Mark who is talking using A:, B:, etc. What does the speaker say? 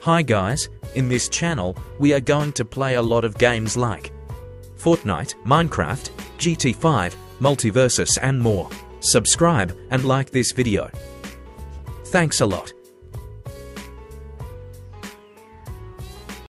A: Hi guys, in this channel, we are going to play a lot of games like Fortnite, Minecraft, GT5, Multiversus and more. Subscribe and like this video. Thanks a lot.